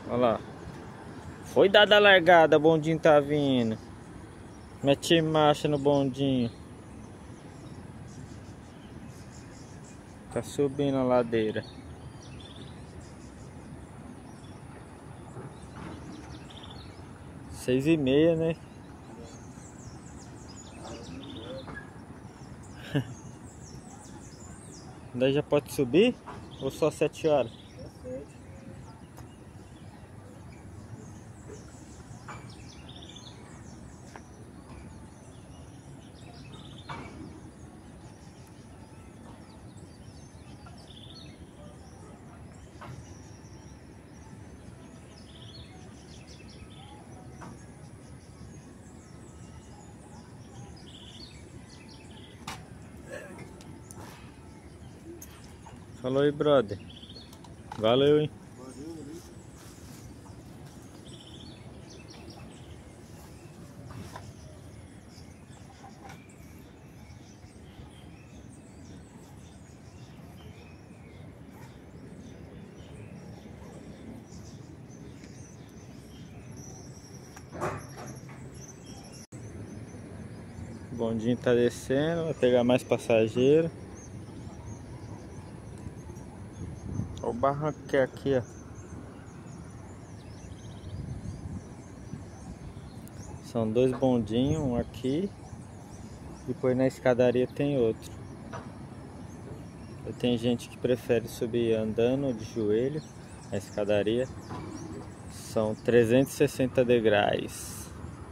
Olha lá. Foi dada a largada, o bondinho tá vindo. Mete marcha no bondinho. Tá subindo a ladeira. Seis e meia, né? Daí já pode subir? Ou só 7 horas? Falou aí, brother. Valeu, hein? O bondinho tá descendo, vai pegar mais passageiro. Olha o barranco que é aqui, ó. São dois bondinhos, um aqui. Depois na escadaria tem outro. E tem gente que prefere subir andando de joelho. A escadaria são 360 degraus.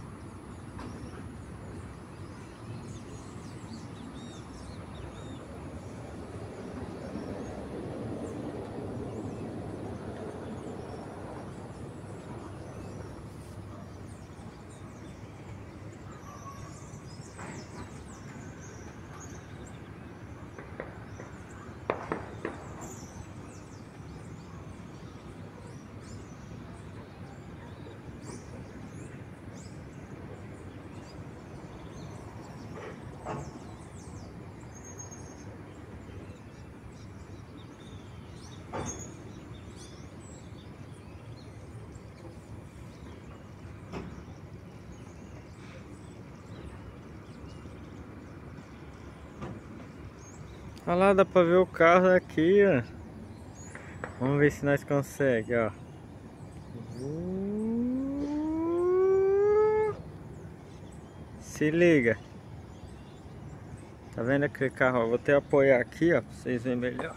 Olha lá, dá pra ver o carro aqui, ó. Vamos ver se nós conseguimos, ó. Se liga. Tá vendo aquele carro? Ó, vou até apoiar aqui, ó, pra vocês verem melhor.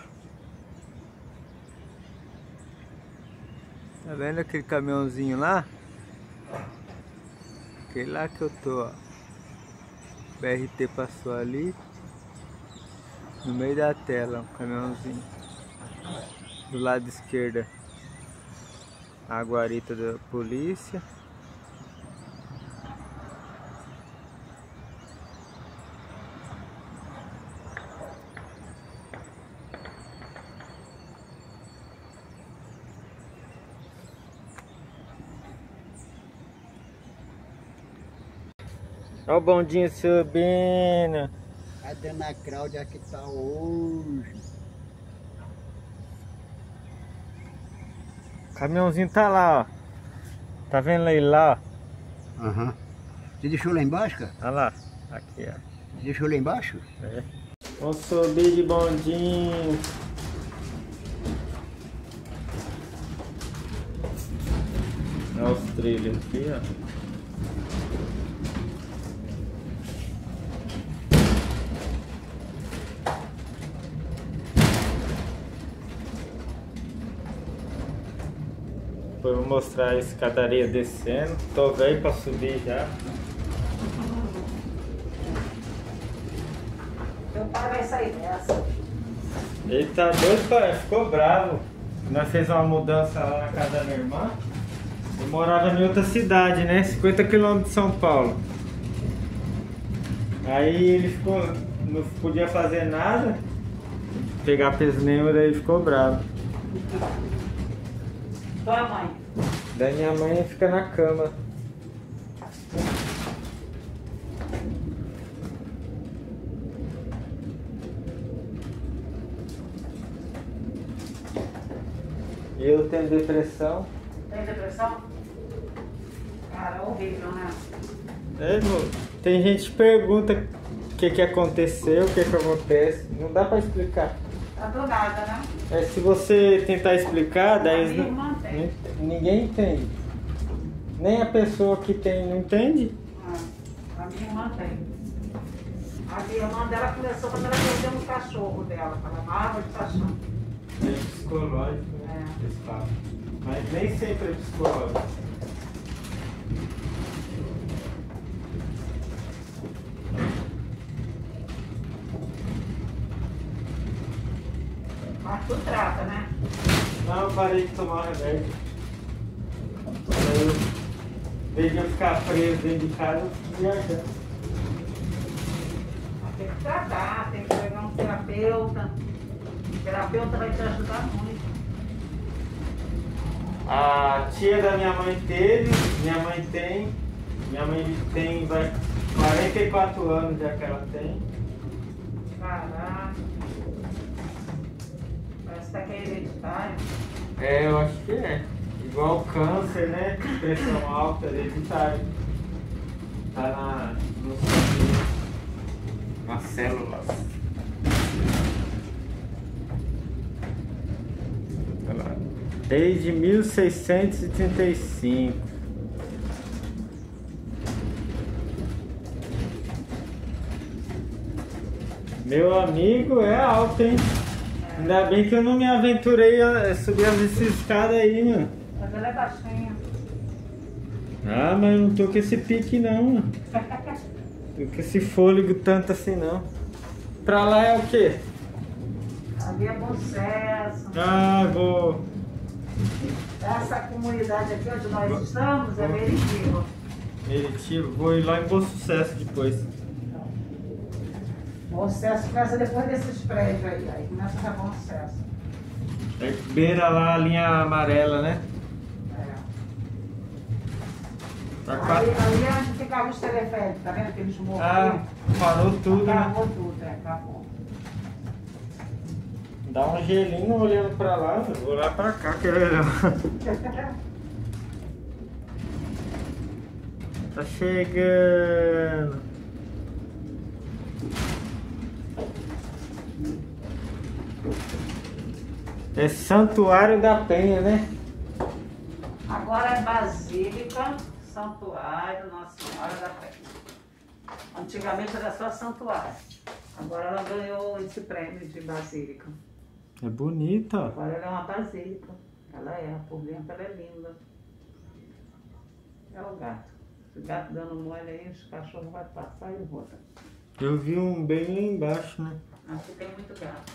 Tá vendo aquele caminhãozinho lá? Aquele lá que eu tô, ó. O BRT passou ali. No meio da tela, um caminhãozinho. Do lado esquerdo, a guarita da polícia. Olha o bondinho subindo. A dona Cláudia que tá hoje. O caminhãozinho tá lá, ó. Tá vendo ele lá, ó? Aham. Você deixou lá embaixo, cara? Olha lá. Aqui, ó. Você deixou lá embaixo? É. Vamos subir de bondinho. Olha os trilhos aqui, ó. Depois eu vou mostrar a escadaria descendo. Tô velho pra subir já. Meu pai vai sair dessa. Ele tá doido, pai. Ficou bravo. Nós fizemos uma mudança lá na casa da minha irmã. Eu morava em outra cidade, né? 50 km de São Paulo. Aí ele ficou... não podia fazer nada. Pegar peso nenhum, daí ele ficou bravo. Tua mãe. Daí minha mãe fica na cama. Eu tenho depressão. Tem depressão? Cara, é horrível, né? Tem gente que pergunta o que aconteceu, o que acontece. Não dá pra explicar. Tá do nada, né? Se você tentar explicar, daí A minha irmã tem. ninguém entende. Nem a pessoa que tem não entende. A minha irmã tem. A minha irmã dela começou quando ela perdeu um cachorro dela. Ela amava de paixão. É psicológico, né? Esse papo. Mas nem sempre é psicológico. Mas tu trata, né? Não, eu parei de tomar remédio. Em vez de eu ficar preso dentro de casa, eu fico viajando. Mas tem que tratar, tem que pegar um terapeuta. O terapeuta vai te ajudar muito. A tia da minha mãe teve, minha mãe tem, vai 44 anos já que ela tem. Caraca. Parece que é hereditário. Eu acho que é. Igual câncer, né? Pressão alta, hereditário. Tá nas células. Olha lá. Desde 1635. Meu amigo é alto, hein? Ainda bem que eu não me aventurei a subir essas escadas aí, mano. Mas ela é baixinha. Ah, mas eu não tô com esse pique não, mano. Tô com esse fôlego tanto assim não. Pra lá é o quê? Ali é Bom Sucesso. Ah, vou. Essa comunidade aqui onde nós estamos é Meritiba. Meritiba, vou ir lá em Bom Sucesso depois. Bom Sucesso começa depois desses prédios aí. Aí começa já Bom Sucesso. É beira lá a linha amarela, né? É. Tá Ali é onde ficava os teleféricos, tá vendo aqueles morros? Ah, parou tudo, né? Acabou tudo, acabou. Dá um gelinho olhando pra lá, vou lá pra cá que é melhor. Tá chegando. É Santuário da Penha, né? Agora é Basílica, Santuário, Nossa Senhora da Penha. Antigamente era só Santuário. Agora ela ganhou esse prêmio de Basílica. É bonita. Agora ela é uma basílica. Ela é, por dentro ela é linda. É o gato. Se o gato dando mole aí, os cachorros vão passar e voltam. Eu vi um bem lá embaixo, né? Aqui tem muito gato.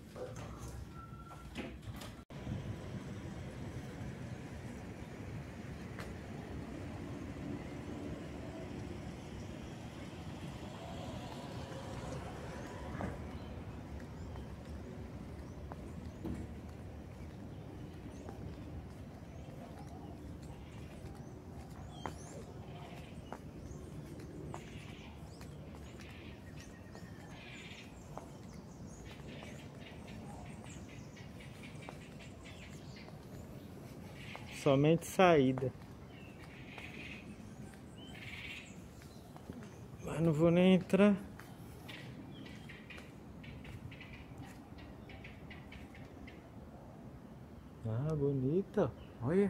Somente saída. Mas não vou nem entrar. Ah, bonita. Olha.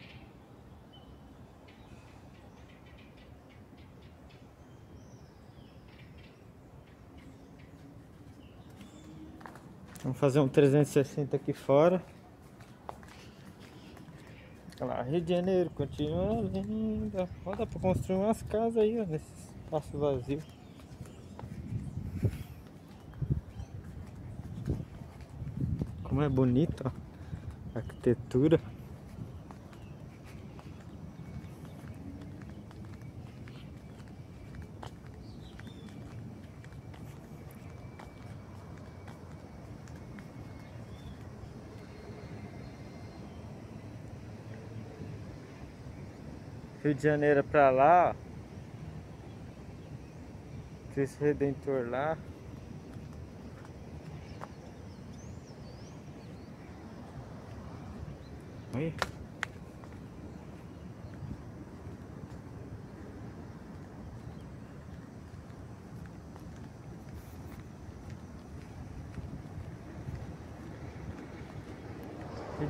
Vamos fazer um 360 aqui fora. Olha lá, Rio de Janeiro continua linda. Ó, dá pra construir umas casas aí, ó, nesse espaço vazio. Como é bonita, ó, a arquitetura. Rio de Janeiro pra lá, ó. Cristo Redentor lá. Olha.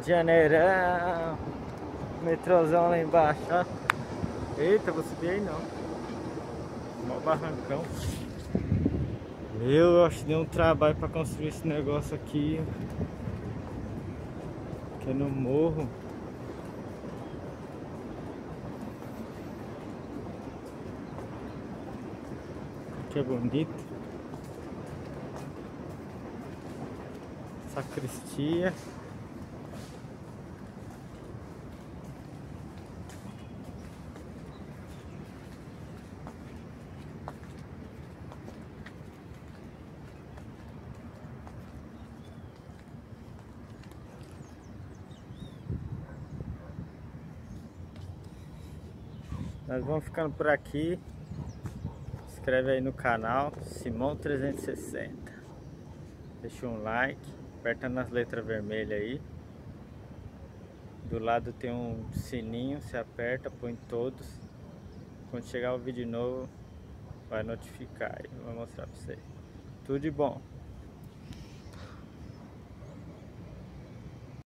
Janeirão. Metrôzão lá embaixo, ó. Eita, vou subir aí não. Mó barrancão. Eu acho que deu um trabalho pra construir esse negócio aqui. Aqui no morro. Que é bonito. Sacristia. Nós vamos ficando por aqui. Se inscreve aí no canal Simão 360. Deixa um like, aperta nas letras vermelhas aí. Do lado tem um sininho, você aperta, põe todos. Quando chegar o vídeo novo, vai notificar e vai mostrar pra você. Tudo de bom.